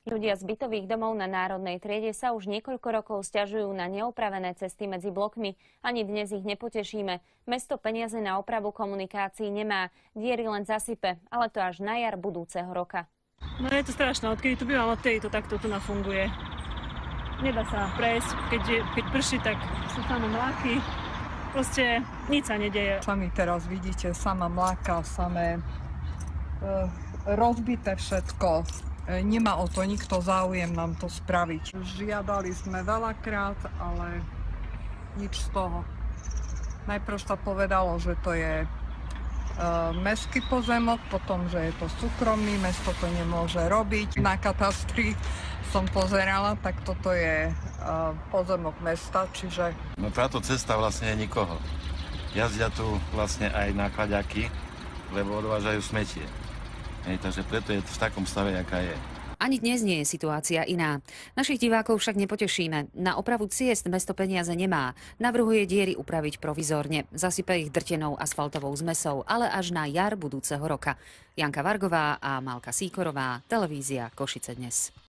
Ľudia z bytových domov na Národnej triede sa už niekoľko rokov sťažujú na neopravené cesty medzi blokmi. Ani dnes ich nepotešíme. Mesto peniaze na opravu komunikácií nemá. Diery len zasype, ale to až na jar budúceho roka. No je to strašné, odkedy tu bývam, odtedy to takto tu nafunguje. Nedá sa prejsť, keď prší, tak sú tam mláky. Proste nič sa nedeje. Sami teraz vidíte, sama mláka, samé rozbité všetko. Nemá o to nikto záujem nám to spraviť. Žiadali sme veľakrát, ale nič z toho. Najprv sa povedalo, že to je mestský pozemok, potom, že je to súkromný, mesto to nemôže robiť. Na katastri som pozerala, tak toto je pozemok mesta, čiže... No táto cesta vlastne je nikoho. Jazdia tu vlastne aj náklaďaky, lebo odvážajú smetie. Takže preto je to v takom stave, aká je. Ani dnes nie je situácia iná. Našich divákov však nepotešíme. Na opravu ciest mesto peniaze nemá. Navrhuje diery upraviť provizórne. Zasype ich drtenou asfaltovou zmesou, ale až na jar budúceho roka. Janka Vargová a Malka Síkorová, televízia Košice dnes.